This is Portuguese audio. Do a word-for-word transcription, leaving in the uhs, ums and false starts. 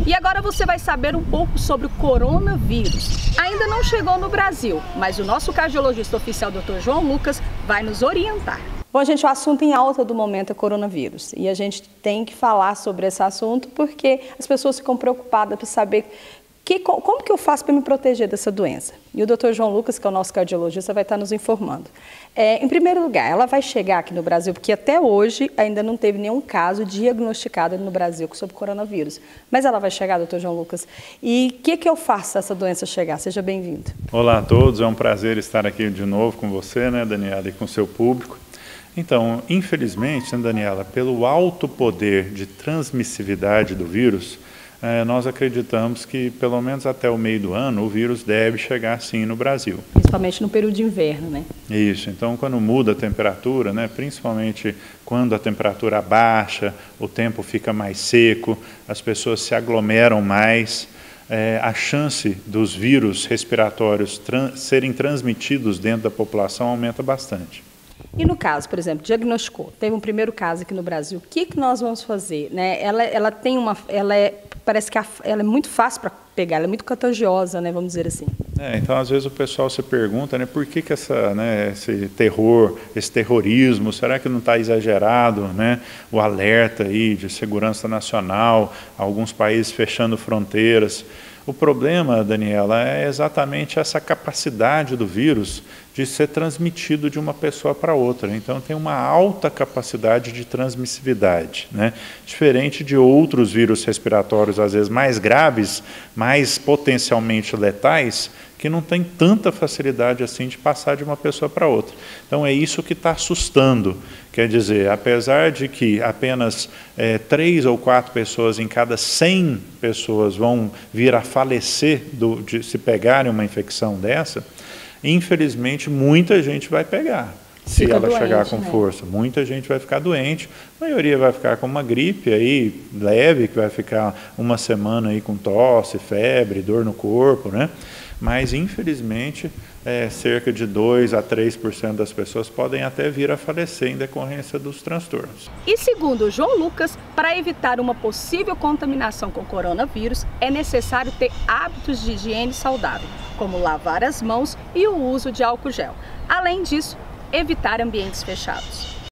E agora você vai saber um pouco sobre o coronavírus. Ainda não chegou no Brasil, mas o nosso cardiologista oficial, doutor João Lucas, vai nos orientar. Bom, gente, o assunto em alta do momento é coronavírus. E a gente tem que falar sobre esse assunto porque as pessoas ficam preocupadas para saber que, como que eu faço para me proteger dessa doença. E o doutor João Lucas, que é o nosso cardiologista, vai estar nos informando. É, em primeiro lugar, ela vai chegar aqui no Brasil, porque até hoje ainda não teve nenhum caso diagnosticado no Brasil sobre coronavírus. Mas ela vai chegar, doutor João Lucas. E o que, que eu faço se essa doença chegar? Seja bem-vindo. Olá a todos, é um prazer estar aqui de novo com você, né, Daniela, e com o seu público. Então, infelizmente, né, Daniela, pelo alto poder de transmissividade do vírus, eh, nós acreditamos que, pelo menos até o meio do ano, o vírus deve chegar sim no Brasil. Principalmente no período de inverno, né? Isso, então quando muda a temperatura, né, principalmente quando a temperatura baixa, o tempo fica mais seco, as pessoas se aglomeram mais, É, a chance dos vírus respiratórios tran- serem transmitidos dentro da população aumenta bastante. E no caso, por exemplo, diagnosticou, teve um primeiro caso aqui no Brasil, o que, que nós vamos fazer? Né? Ela, ela tem uma, ela é, parece que a, ela é muito fácil para pegar, ela é muito contagiosa, né, vamos dizer assim. É, então, às vezes o pessoal se pergunta, né, por que, que essa, né, esse terror, esse terrorismo, será que não está exagerado, né, o alerta aí de segurança nacional, alguns países fechando fronteiras? O problema, Daniela, é exatamente essa capacidade do vírus de ser transmitido de uma pessoa para outra. Então, tem uma alta capacidade de transmissividade, né? Diferente de outros vírus respiratórios, às vezes mais graves, mais potencialmente letais, que não tem tanta facilidade assim de passar de uma pessoa para outra. Então, é isso que está assustando. Quer dizer, apesar de que apenas é, três ou quatro pessoas em cada cem pessoas vão vir a falecer do, de, se pegarem uma infecção dessa, infelizmente muita gente vai pegar. Se Fica ela doente, chegar com né? força, muita gente vai ficar doente, a maioria vai ficar com uma gripe aí leve, que vai ficar uma semana aí com tosse, febre, dor no corpo, né? Mas, infelizmente, é, cerca de dois a três por cento das pessoas podem até vir a falecer em decorrência dos transtornos. E segundo o João Lucas, para evitar uma possível contaminação com coronavírus, é necessário ter hábitos de higiene saudável, como lavar as mãos e o uso de álcool gel. Além disso, evitar ambientes fechados.